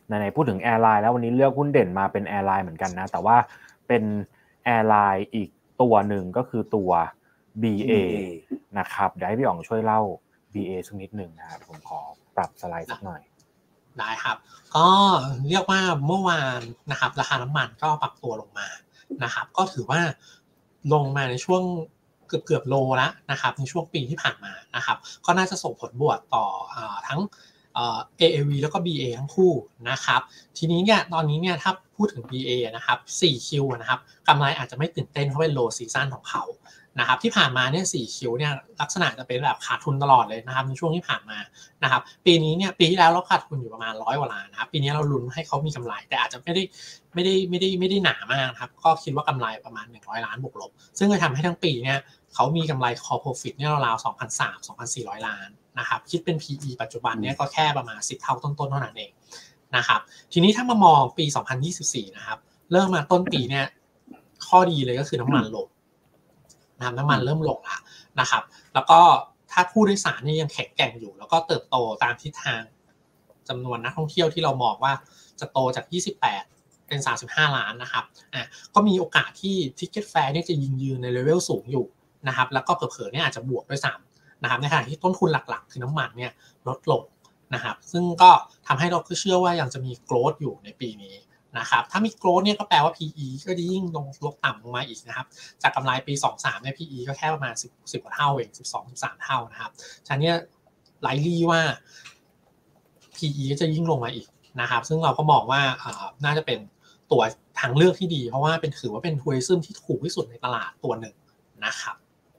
ไหนๆพูดถึงแอร์ไลน์แล้ววันนี้เลือกหุ้นเด่นมาเป็นแอร์ไลน์เหมือนกันนะแต่ว่าเป็นแอร์ไลน์อีกตัวหนึ่งก็คือตัว BA นะครับเดี๋ยวให้พี่อ๋องช่วยเล่า BA สักนิดนึงนะครับผมขอปรับสไลด์สักหน่อยได้ครับก็เรียกว่าเมื่อวานนะครับราคาน้ำมันก็ปรับตัวลงมานะครับก็ถือว่าลงมาในช่วงเกือบโลแล้วนะครับในช่วงปีที่ผ่านมานะครับก็น่าจะส่งผลบวกต่อทั้งAAV แล้วก็ BA ทั้งคู่นะครับทีนี้เนี่ยตอนนี้เนี่ยถ้าพูดถึง BA นะครับ 4Q นะครับกำไรอาจจะไม่ตื่นเต้นเพราะเป็น low season ของเขานะครับที่ผ่านมาเนี่ย 4Q เนี่ยลักษณะจะเป็นแบบขาดทุนตลอดเลยนะครับในช่วงที่ผ่านมานะครับปีนี้เนี่ยปีที่แล้วเราขาดทุนอยู่ประมาณ100 กว่าล้านนะครับปีนี้เราลุ้นให้เขามีกำไรแต่อาจจะไม่ได้หนามากครับก็คิดว่ากำไรประมาณ100 ล้านบวกลบซึ่งจะทำให้ทั้งปีเนี่ยเขามีกำไร core profit เนี่ยราวๆ 2,400 ล้านนะครับคิดเป็น PE ปัจจุบันเนี่ยก็แค่ประมาณ10 เท่าต้นๆเท่านั้นเองนะครับทีนี้ถ้ามามองปี 2024 นะครับเริ่มมาต้นปีเนี่ยข้อดีเลยก็คือน้ำมันลงน้ำมันเริ่มลงแล้วนะครับแล้วก็ถ้าผู้โดยสารเนี่ยยังแข็งแกร่งอยู่แล้วก็เติบโตตามทิศทางจำนวนนักท่องเที่ยวที่เรามองว่าจะโตจาก28เป็น35 ล้านนะครับก็มีโอกาสที่ Ticket Fare เนี่ยจะยืนในเลเวลสูงอยู่นะครับแล้วก็เผลอๆเนี่ยอาจจะบวกด้วยซ้ำนะครับในขณะที่ต้นทุนหลักๆคือน้ำมันเนี่ยลดลงนะครับซึ่งก็ทำให้เราเชื่อว่ายังจะมีโกรธอยู่ในปีนี้นะครับถ้ามีโกรธเนี่ยก็แปลว่า PE ก็จะยิ่งลดต่ำลงมาอีกนะครับจากกำไรปี 23 เนี่ย PE ก็แค่ประมาณ10 กว่าเท่าเอง12-13 เท่านะครับฉะนั้นเนี่ยไลลี่ว่า PE ก็จะยิ่งลงมาอีกนะครับซึ่งเราก็มองว่าน่าจะเป็นตัวทางเลือกที่ดีเพราะว่าถือว่าเป็นทัวริซึมที่ถูกที่สุดในตลาดตัวหนึ่งนะครับ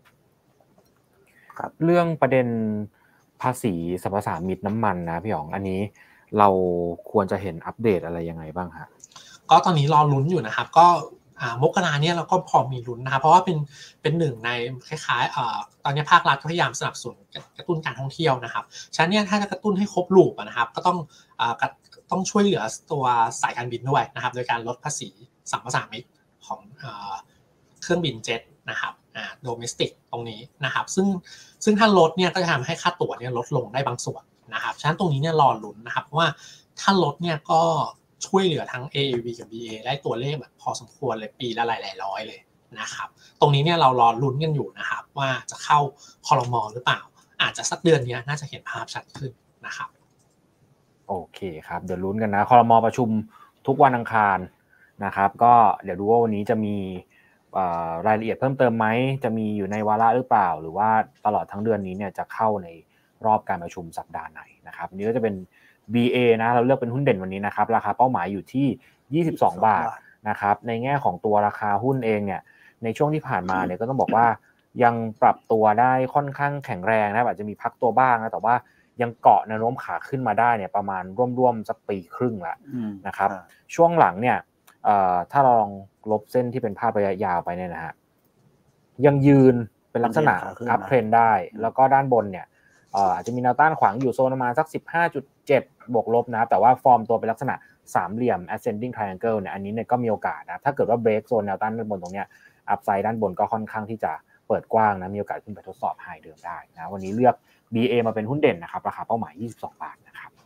เรื่องประเด็นภาษีสรรพสามิตน้ำมันนะพี่อ๋องอันนี้เราควรจะเห็นอัปเดตอะไรยังไงบ้างฮะก็ตอนนี้รอลุ้นอยู่นะครับก็มกราเนี่ยเราก็พอมีลุ้นนะครับเพราะว่าเป็นหนึ่งในคล้ายๆตอนนี้ภาครัฐก็พยายามสนับสนุนกระตุ้นการท่องเที่ยวนะครับฉะนั้นเนี่ยถ้าจะกระตุ้นให้ครบลูปนะครับก็ต้องช่วยเหลือตัวสายการบินด้วยนะครับโดยการลดภาษีสัมปทานมิตรของเครื่องบินเจ็ตนะครับโดเมสติกตรงนี้นะครับซึ่งถ้าลดเนี่ยก็จะทำให้ค่าตั๋วเนี่ยลดลงได้บางส่วนนะครับฉะนั้นตรงนี้เนี่ยรอลุ้นนะครับเพราะว่าถ้าลดเนี่ยก็ช่วยเหลือทั้ง AAV กับ BA ได้ตัวเลขแบบพอสมควรเลยปีละหลายร้อยเลยนะครับตรงนี้เนี่ยเรารอลุ้นกันอยู่นะครับว่าจะเข้าครม.หรือเปล่าอาจจะสักเดือนนี้น่าจะเห็นภาพชัดขึ้นนะครับโอเคครับเดี๋ยวลุ้นกันนะครม.ประชุมทุกวันอังคารนะครับก็เดี๋ยวดูว่าวันนี้จะมีรายละเอียดเพิ่มเติมไหมจะมีอยู่ในวาระหรือเปล่าหรือว่าตลอดทั้งเดือนนี้เนี่ยจะเข้าในรอบการประชุมสัปดาห์ไหนนะครับอันนี้ก็จะเป็น BA นะเราเลือกเป็นหุ้นเด่นวันนี้นะครับราคาเป้าหมายอยู่ที่22 บาทนะครับในแง่ของตัวราคาหุ้นเองเนี่ยในช่วงที่ผ่านมาเนี่ยก็ต้องบอกว่ายังปรับตัวได้ค่อนข้างแข็งแรงนะอาจจะมีพักตัวบ้างนะแต่ว่ายังเกาะแนวโน้มขาขึ้นมาได้เนี่ยประมาณร่วมสักปีครึ่งแล้วนะครับช่วงหลังเนี่ยถ้าเราลองลบเส้นที่เป็นภาพระยะยาวไปเนี่ยนะฮะยังยืนเป็นลักษณะอัพเทรนได้แล้วก็ด้านบนเนี่ยอาจจะมีแนวต้านขวางอยู่โซนประมาณสัก 15.7 บวกลบนะแต่ว่าฟอร์มตัวเป็นลักษณะสามเหลี่ยม ascending triangle เนี่ยอันนี้เนี่ยก็มีโอกาสนะถ้าเกิดว่าเบรกโซนแนวต้านด้านบนตรงเนี้ยอัพไซด์ด้านบนก็ค่อนข้างที่จะเปิดกว้างนะมีโอกาสขึ้นไปทดสอบไฮเดิมได้นะวันนี้เลือก BA มาเป็นหุ้นเด่นนะครับราคาเป้าหมาย22 บาทนะครับ